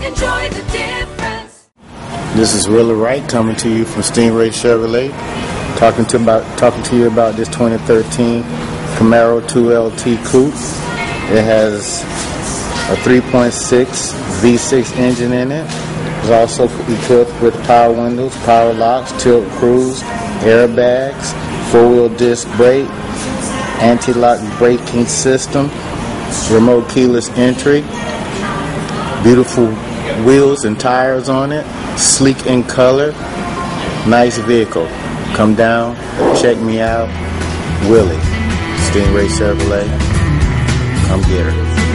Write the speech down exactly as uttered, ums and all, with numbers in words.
enjoy the difference. This is Willie Wright coming to you from Stingray Chevrolet, talking to about talking to you about this twenty thirteen Camaro two L T Coupe. It has a three point six V six engine in it. It's also equipped with power windows, power locks, tilt cruise, airbags, four-wheel disc brake, anti-lock braking system, remote keyless entry, beautiful wheels and tires on it, sleek in color, nice vehicle. Come down, check me out, Willie, Stingray Chevrolet. Come get her.